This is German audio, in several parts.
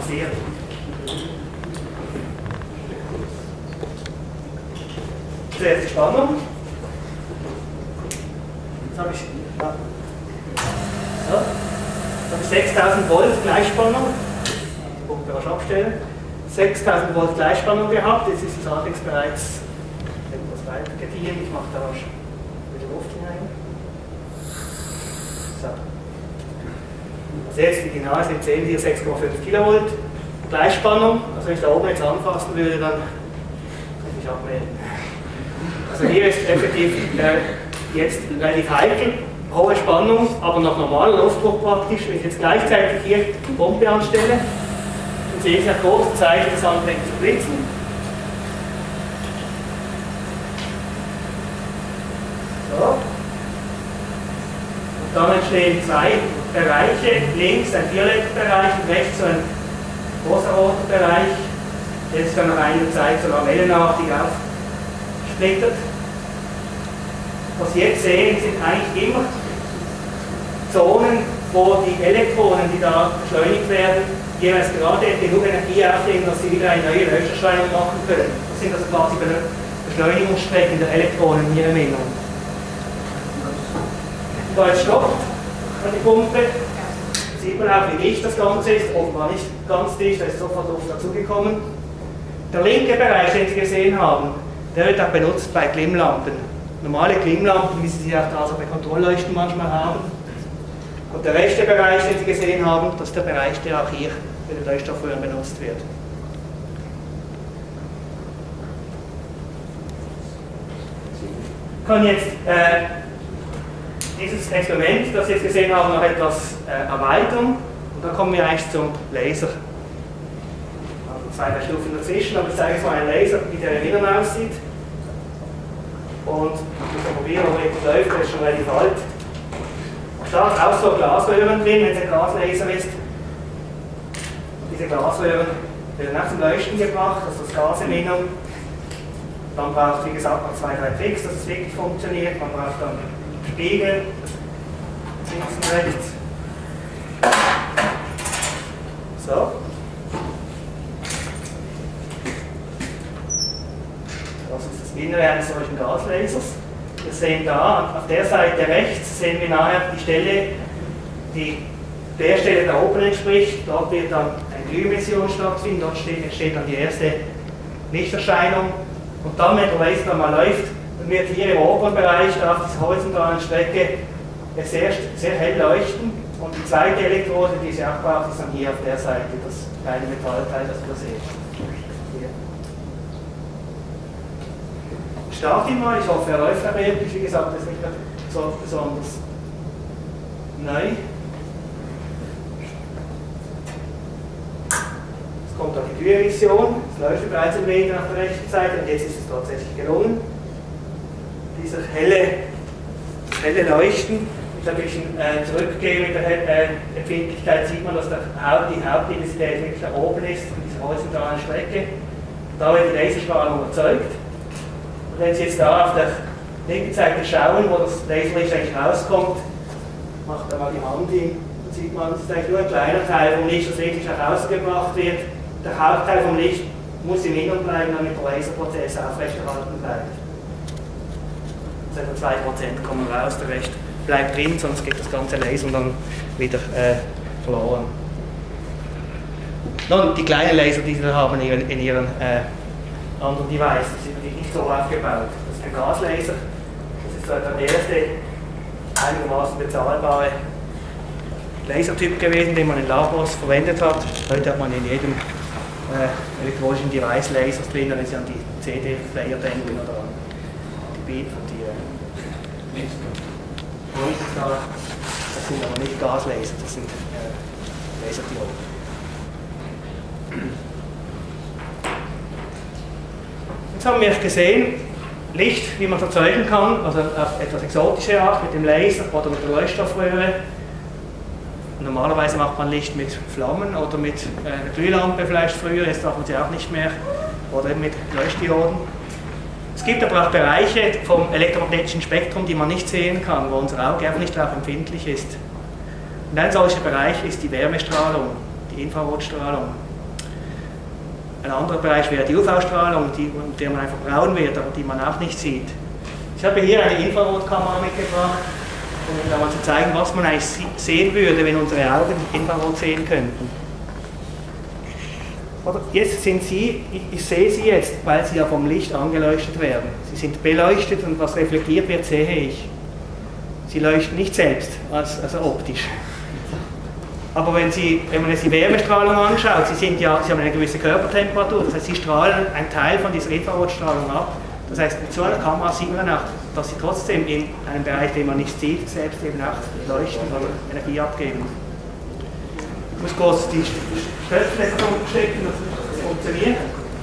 passiert. Zuerst die Spannung. Jetzt habe ich, so, jetzt habe ich 6000 Volt Gleichspannung. Die Pumpe rasch abstellen. 6000 Volt Gleichspannung gehabt. Jetzt ist das allerdings bereits etwas weiter gediehen. Ich mache da rasch wieder Luft hinein. So. Also jetzt die Signale sind 10 hier 6,5 Kilovolt. Gleichspannung. Also wenn ich da oben jetzt anfassen würde, dann könnte ich abmelden. Also hier ist effektiv jetzt relativ heikel, hohe Spannung, aber nach normalem Luftdruck praktisch. Wenn ich jetzt gleichzeitig hier die Pumpe anstelle, dann sehe ich nach kurzer Zeit, das anfängt zu blitzen. So. Und dann entstehen zwei Bereiche, links ein violetter Bereich und rechts so ein rosa-roter Bereich. Jetzt kann nach einiger Zeit so lamellenartig aufsplittert. Was Sie jetzt sehen, sind eigentlich immer Zonen, wo die Elektronen, die da beschleunigt werden, jeweils gerade genug Energie aufnehmen, dass sie wieder eine neue Löcherschweinung machen können. Das sind also quasi Beschleunigungsstrecken der Elektronen hier im Innern. Da jetzt stoppt an die Pumpe, sieht man auch, wie dicht das Ganze ist, offenbar nicht ganz dicht, da ist sofort Luft dazugekommen. Der linke Bereich, den Sie gesehen haben, der wird auch benutzt bei Glimmlampen. Normale Glimmlampen, wie Sie sie auch also bei Kontrollleuchten manchmal haben. Und der rechte Bereich, den Sie gesehen haben, das ist der Bereich, der auch hier bei den Leuchtstoffröhren benutzt wird. Ich kann jetzt dieses Experiment, das Sie jetzt gesehen haben, noch etwas erweitern. Und dann kommen wir eigentlich zum Laser. Also 2-3 Stufen dazwischen, aber ich zeige jetzt mal einen Laser, wie der im Inneren aussieht. Und ich muss mal probieren, ob etwas läuft, der ist schon relativ alt. Da ist auch so Glasröhren drin, wenn es ein Gaslaser ist. Und diese Glasröhren werden auch zum Leuchten gebracht, also das Gas im Innern. Dann braucht es, wie gesagt, noch 2-3 Tricks, dass es wirklich funktioniert. Man braucht dann Spiegel, links und rechts. So. Das ist das Innere eines solchen Gaslasers. Wir sehen da, auf der Seite rechts sehen wir nachher die Stelle, die der Stelle da oben entspricht. Dort wird dann eine Glühemission stattfinden, dort entsteht dann die erste Lichterscheinung. Und dann, wenn der Laser dann mal läuft, dann wird hier im oberen Bereich, da auf dieser horizontalen Strecke, sehr, sehr hell leuchten. Und die zweite Elektrode, die sie auch braucht, ist dann hier auf der Seite, das kleine Metallteil, das ihr seht. Ich starte ihn mal, ich hoffe, er läuft auch wirklich. Wie gesagt, das ist nicht so besonders neu. Jetzt kommt dann die Glühemission, es läuft bereits ein wenig nach der rechten Seite und jetzt ist es tatsächlich gelungen. Dieses helle Leuchten, mit ein bisschen zurückgehen mit der Empfindlichkeit, sieht man, dass die Hauptintensität wirklich da oben ist, in dieser horizontalen Strecke. Da wird die Laserstrahlung erzeugt. Und wenn Sie jetzt da auf der linken Seite schauen, wo das Laserlicht eigentlich rauskommt, macht da mal die Hand hin, dann sieht man, das ist eigentlich nur ein kleiner Teil vom Licht, das wirklich nach außen gebracht wird. Der Hauptteil vom Licht muss im Innern bleiben, damit der Laserprozess aufrechterhalten bleibt. Also etwa 2% kommen raus, der Rest bleibt drin, sonst geht das ganze Laser dann wieder verloren. Nun, die kleinen Laser, die Sie da haben in Ihren anderen Device, die sind natürlich nicht so aufgebaut. Das ist ein Gaslaser, das ist so der erste einigermaßen bezahlbare Lasertyp gewesen, den man in Labors verwendet hat. Heute hat man in jedem elektronischen Device Lasers drin, wenn Sie an die CD-Player denken oder an die Beat und die das sind aber nicht Gaslaser, das sind Laserdioden. Jetzt haben wir gesehen, Licht, wie man es erzeugen kann, also auf etwas exotische Art, mit dem Laser oder mit der Leuchtstoffröhre. Normalerweise macht man Licht mit Flammen oder mit einer Glühlampe vielleicht früher, jetzt darf man sie auch nicht mehr, oder mit Leuchtdioden. Es gibt aber auch Bereiche vom elektromagnetischen Spektrum, die man nicht sehen kann, wo unser Auge einfach nicht darauf empfindlich ist. Und ein solcher Bereich ist die Wärmestrahlung, die Infrarotstrahlung. Ein anderer Bereich wäre die UV-Strahlung, mit der man einfach braun wird, aber die man auch nicht sieht. Ich habe hier eine Infrarotkamera mitgebracht, um einmal zu zeigen, was man eigentlich sehen würde, wenn unsere Augen Infrarot sehen könnten. Oder jetzt sind Sie, ich sehe Sie jetzt, weil Sie ja vom Licht angeleuchtet werden. Sie sind beleuchtet und was reflektiert wird, sehe ich. Sie leuchten nicht selbst, also optisch. Aber wenn man jetzt die Wärmestrahlung anschaut, Sie haben eine gewisse Körpertemperatur, das heißt, Sie strahlen einen Teil von dieser Infrarotstrahlung ab. Das heißt, mit so einer Kamera sieht man dann auch, dass Sie trotzdem in einem Bereich, den man nicht sieht, selbst eben auch leuchten oder Energie abgeben. Ich muss kurz die Stöpsel umstecken, dass das funktioniert.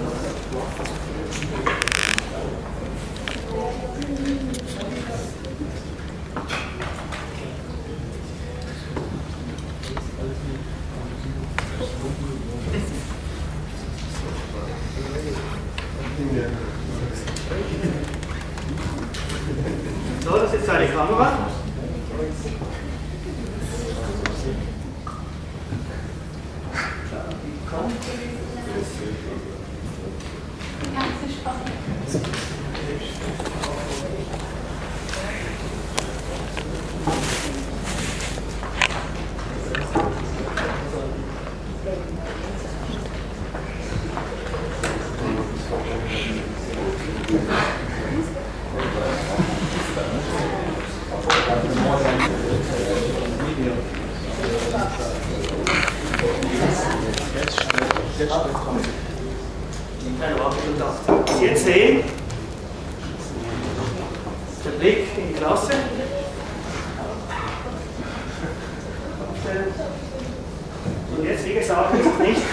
So, das ist jetzt eine Kamera. Was Sie jetzt sehen, der Blick in die Klasse. Und jetzt, wie gesagt, ist es nicht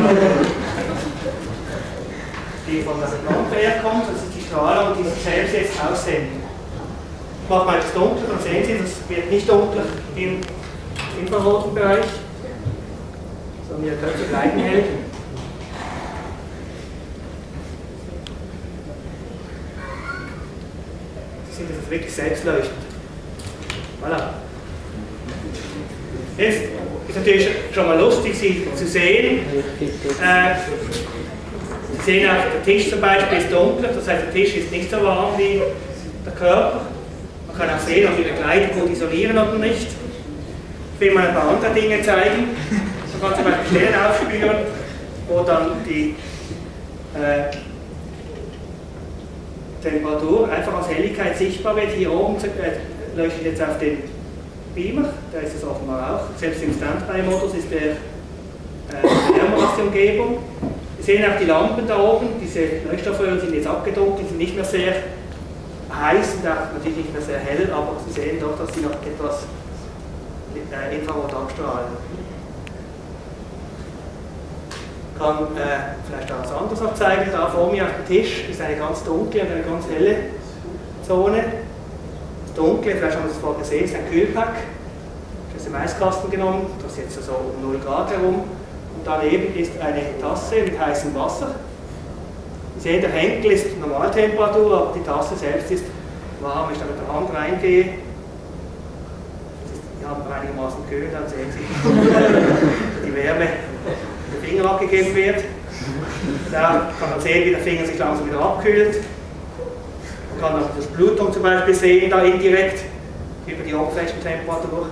die von der Lampe herkommt, das ist die Strahlung, die sich selbst jetzt aussenden. Ich mache mal das dunkler, dann sehen Sie, das wird nicht dunkler im infraroten Bereich, sondern ihr könnt bleiben hell. Sie sind jetzt wirklich selbstleuchtend. Voilà. Jetzt ist natürlich schon mal lustig, Sie zu sehen. Sie sehen auch, der Tisch zum Beispiel ist dunkler, das heißt, der Tisch ist nicht so warm wie der Körper. Man kann auch sehen, ob die Begleitung gut isolieren oder nicht. Ich will mal ein paar andere Dinge zeigen. Man kann zum Beispiel Stellen aufspüren, wo dann die Temperatur einfach als Helligkeit sichtbar wird. Hier oben leuchtet jetzt auf den Beamer, da ist es offenbar auch. Selbst im Standby-Modus ist der wärmer als die Umgebung. Wir sehen auch die Lampen da oben, diese Leuchtstoffröhren sind jetzt abgedunkelt, sind nicht mehr sehr heiß und auch natürlich nicht mehr sehr hell, aber Sie sehen doch, dass sie noch etwas Infrarot abstrahlen. Ich kann vielleicht auch was anderes noch zeigen. Da vor mir auf dem Tisch ist eine ganz dunkle und eine ganz helle Zone. Das Dunkle, vielleicht haben Sie es vorher gesehen, ist ein Kühlpack. Ich habe aus dem Eiskasten genommen, das ist jetzt so um 0 Grad herum. Und daneben ist eine Tasse mit heißem Wasser. Sie sehen, der Henkel ist Normaltemperatur, aber die Tasse selbst ist warm. Wenn ich da mit der Hand reingehe, die Hand einigermaßen kühl, dann sehen Sie die Wärme, die der Finger abgegeben wird. Da kann man sehen, wie der Finger sich langsam wieder abkühlt. Man kann auch das Blutung zum Beispiel sehen, da indirekt über die Oberflächentemperatur.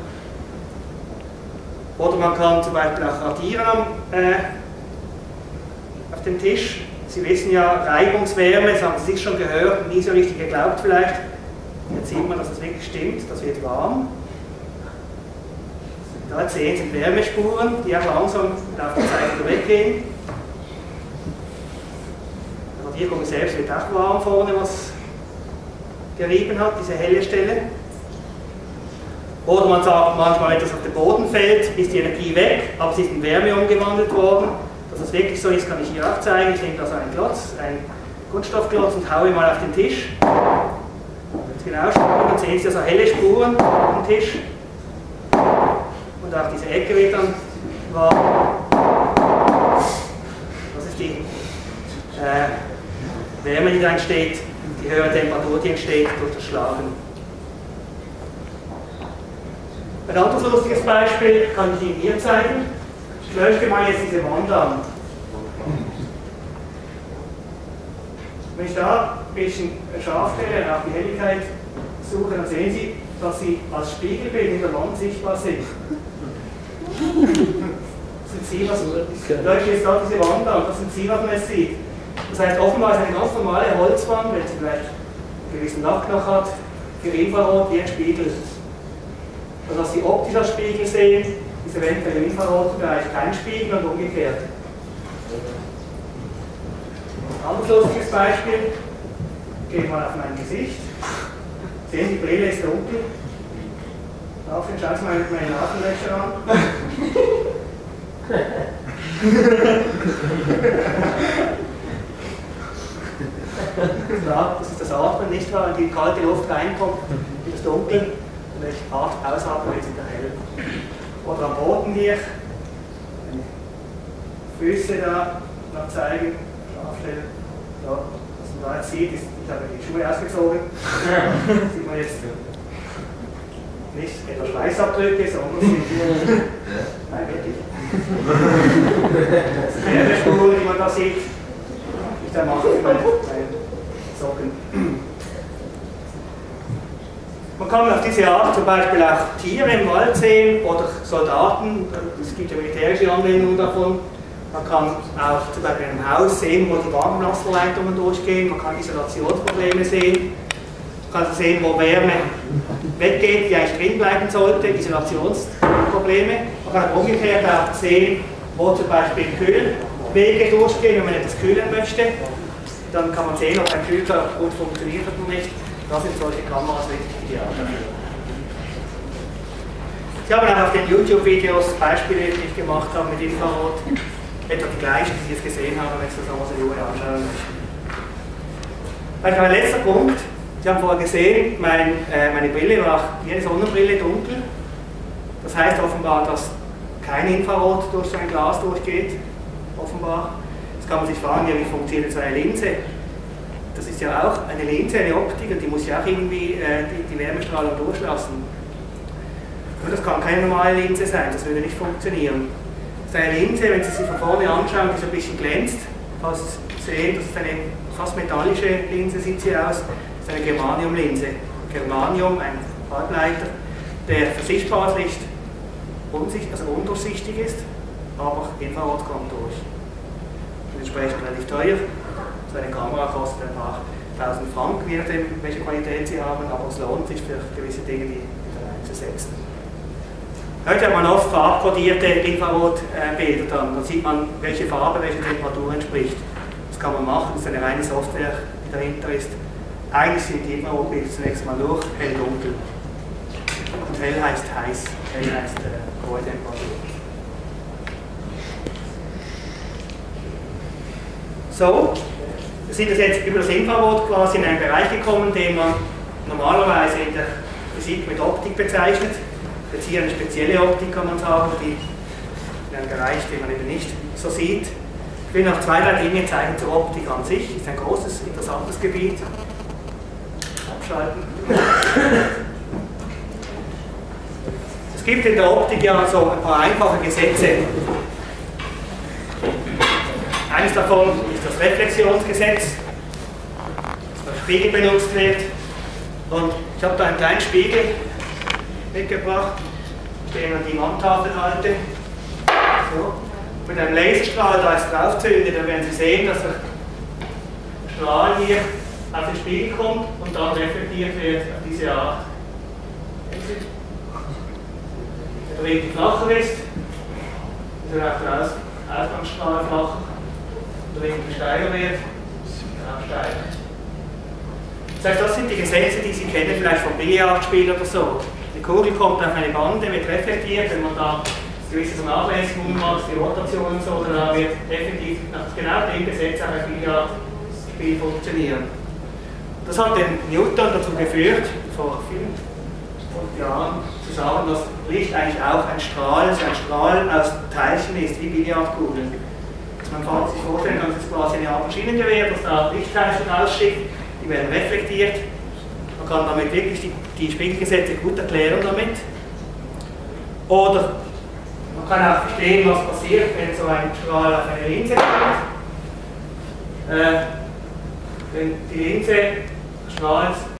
Oder man kann zum Beispiel auch radieren auf dem Tisch. Sie wissen ja, Reibungswärme, das haben Sie sich schon gehört, nie so richtig geglaubt vielleicht. Jetzt sieht man, dass es wirklich stimmt, das wird warm. Da sehen Sie Wärmespuren, die auch langsam im Laufe der Zeit wieder weggehen. Die Radierung selbst wird auch warm vorne, was gerieben hat, diese helle Stelle. Oder man sagt manchmal, wenn etwas auf den Boden fällt, ist die Energie weg, aber sie ist in Wärme umgewandelt worden. Dass es wirklich so ist, kann ich hier auch zeigen. Ich nehme da so einen Klotz, einen Kunststoffklotz und haue ihn mal auf den Tisch. Jetzt genau spuren, dann sehen Sie so helle Spuren auf dem Tisch. Und auch diese Ecke wird dann warm. Das ist die Wärme, die da entsteht, die höhere Temperatur, die entsteht durch das Schlagen. Ein anderes lustiges Beispiel kann ich Ihnen hier zeigen. Ich leuchte mal jetzt diese Wand an. Wenn ich da ein bisschen scharf stelle und auch die Helligkeit suche, dann sehen Sie, dass Sie als Spiegelbild in der Wand sichtbar sind. Das sind Sie, was leuchtet jetzt da diese Wand an, das sind Sie, was man jetzt sieht. Das heißt, offenbar ist eine ganz normale Holzwand, wenn sie vielleicht einen gewissen Lack noch hat, für Infrarot wie ein Spiegel. Und was Sie optisch als Spiegel sehen, ist eventuell im Infrarotbereich kein Spiegel und umgekehrt. Ein anderes lustiges Beispiel, gehen wir mal auf mein Gesicht. Sehen, die Brille ist dunkel. Daraufhin schauen Sie mal meine Nasenlöcher an. Ja, das ist das Atmen, nicht wahr? Wenn die kalte Luft reinkommt, wird es dunkel. Und wenn ich ausatme, wird es wieder hell. Oder am Boden hier, wenn ich Füße da noch zeigen, scharf stellen. So, was man da jetzt sieht, ist, ich habe die Schuhe ausgezogen. Sieht man jetzt nicht etwa Schweißabdrücke, sondern nein, wirklich. Das ist eine Spur, die man da sieht. Ich da mache meine Socken. Man kann auf diese Art zum Beispiel auch Tiere im Wald sehen oder Soldaten. Es gibt ja militärische Anwendungen davon. Man kann auch zum Beispiel in einem Haus sehen, wo die Warmwasserleitungen durchgehen. Man kann Isolationsprobleme sehen. Man kann sehen, wo Wärme weggeht, die eigentlich drin bleiben sollte, Isolationsprobleme. Man kann umgekehrt auch sehen, wo zum Beispiel Kühlwege durchgehen, wenn man etwas kühlen möchte. Dann kann man sehen, ob ein Kühler gut funktioniert oder nicht. Da sind solche Kameras wirklich ideal dafür. Sie haben auch auf den YouTube-Videos Beispiele, die ich gemacht habe mit Infrarot, etwa die gleichen, die Sie jetzt gesehen haben, wenn Sie das nochmal so anschauen möchten. Mein letzter Punkt. Sie haben vorher gesehen, meine Brille war wie eine Sonnenbrille dunkel. Das heißt offenbar, dass kein Infrarot durch so ein Glas durchgeht. Offenbar. Jetzt kann man sich fragen, ja, wie funktioniert so eine Linse? Das ist ja auch eine Linse, eine Optik, und die muss ja auch irgendwie die Wärmestrahlung durchlassen. Und das kann keine normale Linse sein, das würde nicht funktionieren. Das ist eine Linse, wenn Sie sie von vorne anschauen, die so ein bisschen glänzt. Fast sehen, das ist eine fast metallische Linse, sieht sie aus. Das ist eine Germaniumlinse. Germanium, ein Halbleiter, der für sichtbares Licht undurchsichtig ist, aber Infrarot kommt durch. Und entsprechend relativ teuer. So eine Kamera kostet ein paar tausend Franken, je nachdem, welche Qualität sie haben, aber es lohnt sich für gewisse Dinge, die dann einzusetzen. Heute hat man oft farbkodierte Infrarotbilder dann. Da sieht man, welche Farbe, welche Temperatur entspricht. Das kann man machen, das ist eine reine Software, die dahinter ist. Eigentlich sind die Infrarotbilder zunächst mal nur hell-dunkel. Und hell heißt heiß, hell heißt hohe Temperatur. So, wir sind jetzt über das Infrarot quasi in einen Bereich gekommen, den man normalerweise in der Physik mit Optik bezeichnet. Jetzt hier eine spezielle Optik, kann man sagen, die in einem Bereich, den man eben nicht so sieht. Ich will noch zwei, drei Dinge zeigen zur Optik an sich. Ist ein großes, interessantes Gebiet. Abschalten. Es gibt in der Optik ja so ein paar einfache Gesetze. Eines davon ist das Reflexionsgesetz, das beim Spiegel benutzt wird. Und ich habe da einen kleinen Spiegel mitgebracht, den man die Wandtafel halte. So. Mit einem Laserstrahl da jetzt drauf zündet, dann werden Sie sehen, dass der Strahl hier auf den Spiegel kommt und dann reflektiert wird auf diese Art. Der Winkel flacher ist auch der Ausgangsstrahl flacher. Der Winkel steiler wird, auch steiler. Das heißt, das sind die Gesetze, die Sie kennen, vielleicht vom Billardspiel oder so. Die Kugel kommt auf eine Bande, wird reflektiert, wenn man da gewisse Nachlässigungen macht, die Rotation und so, dann wird effektiv nach genau dem Gesetz auch ein Billardspiel funktionieren. Das hat den Newton dazu geführt, vor vielen Jahren zu sagen, dass Licht eigentlich auch ein Strahl aus Teilchen ist, wie Billardkugeln. Dass man sich vorstellen kann, das ist quasi eine Art Maschinengewehr, das da Lichtteilchen rausschickt, die werden reflektiert. Man kann damit wirklich die Spiegelgesetze gut erklären damit. Oder man kann auch verstehen, was passiert, wenn so ein Strahl auf eine Linse kommt. wenn die Linse schnallt,